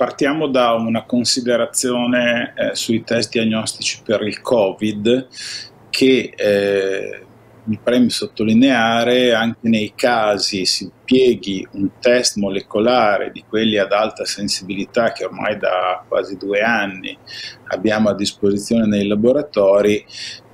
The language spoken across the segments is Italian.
partiamo da una considerazione sui test diagnostici per il Covid che mi preme sottolineare. Anche nei casi si impieghi un test molecolare di quelli ad alta sensibilità che ormai da quasi 2 anni abbiamo a disposizione nei laboratori,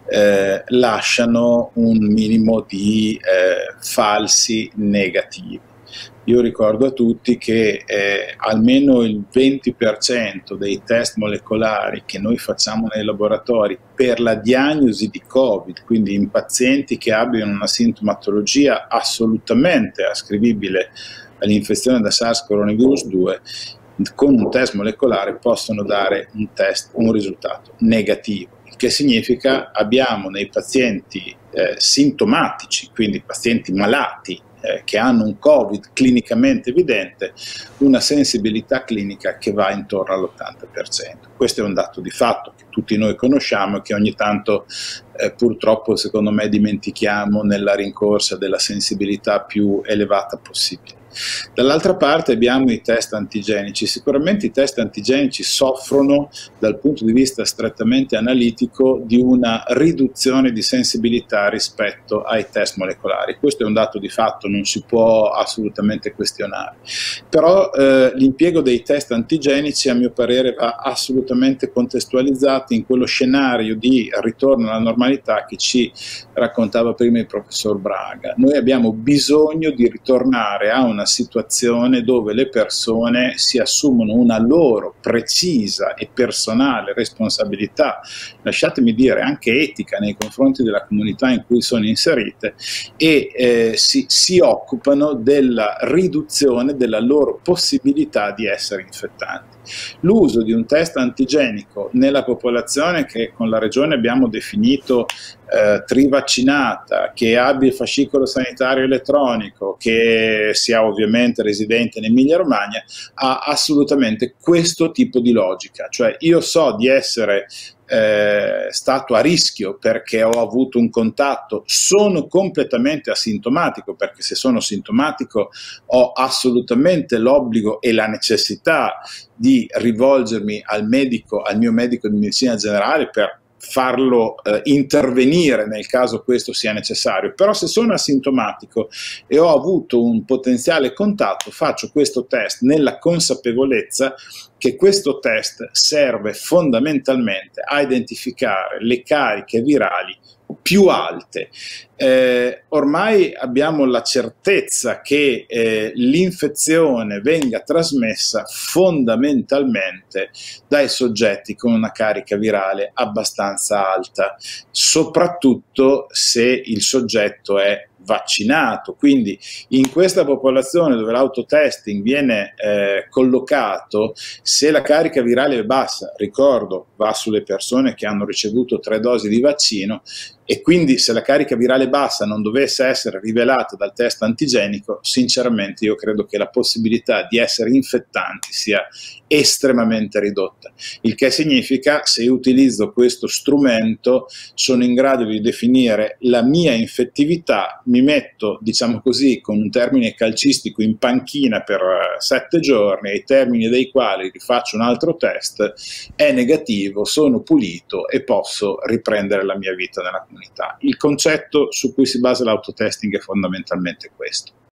lasciano un minimo di falsi negativi. Io ricordo a tutti che almeno il 20% dei test molecolari che noi facciamo nei laboratori per la diagnosi di Covid, quindi in pazienti che abbiano una sintomatologia assolutamente ascrivibile all'infezione da SARS-CoV-2, con un test molecolare possono dare un risultato negativo. Il che significa abbiamo nei pazienti sintomatici, quindi pazienti malati, che hanno un Covid clinicamente evidente, una sensibilità clinica che va intorno all'80%. Questo è un dato di fatto che tutti noi conosciamo e che ogni tanto purtroppo secondo me dimentichiamo nella rincorsa della sensibilità più elevata possibile. Dall'altra parte abbiamo i test antigenici. Sicuramente i test antigenici soffrono dal punto di vista strettamente analitico di una riduzione di sensibilità rispetto ai test molecolari. Questo è un dato di fatto, non si può assolutamente questionare. Però l'impiego dei test antigenici a mio parere va assolutamente contestualizzato in quello scenario di ritorno alla normalità che ci raccontava prima il professor Braga. Noi abbiamo bisogno di ritornare a una situazione dove le persone si assumono una loro precisa e personale responsabilità, lasciatemi dire anche etica, nei confronti della comunità in cui sono inserite, e si occupano della riduzione della loro possibilità di essere infettanti. L'uso di un test antigenico nella popolazione che con la regione abbiamo definito trivaccinata, che abbia il fascicolo sanitario elettronico, che sia ovviamente residente in Emilia Romagna, ha assolutamente questo tipo di logica. Cioè io so di essere stato a rischio perché ho avuto un contatto, sono completamente asintomatico, perché se sono sintomatico ho assolutamente l'obbligo e la necessità di rivolgermi al medico, al mio medico di medicina generale, per farlo intervenire nel caso questo sia necessario. Però se sono asintomatico e ho avuto un potenziale contatto, faccio questo test nella consapevolezza che questo test serve fondamentalmente a identificare le cariche virali più alte. Ormai abbiamo la certezza che l'infezione venga trasmessa fondamentalmente dai soggetti con una carica virale abbastanza alta, soprattutto se il soggetto è vaccinato. Quindi in questa popolazione dove l'autotesting viene collocato, se la carica virale è bassa, ricordo, va sulle persone che hanno ricevuto 3 dosi di vaccino, e quindi se la carica virale bassa non dovesse essere rivelata dal test antigenico, sinceramente io credo che la possibilità di essere infettanti sia estremamente ridotta. Il che significa, se io utilizzo questo strumento, sono in grado di definire la mia infettività, mi metto, diciamo così, con un termine calcistico, in panchina per 7 giorni, ai termini dei quali rifaccio un altro test, è negativo, sono pulito e posso riprendere la mia vita nella comunità. Il concetto su cui si basa l'autotesting è fondamentalmente questo.